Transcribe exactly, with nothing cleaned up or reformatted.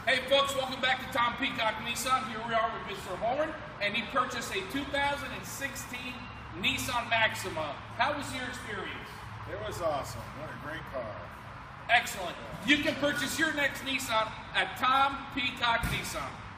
Hey folks, welcome back to Tom Peacock Nissan. Here we are with Mister Horn, and he purchased a two thousand sixteen Nissan Maxima. How was your experience? It was awesome. What a great car. Excellent. You can purchase your next Nissan at Tom Peacock Nissan.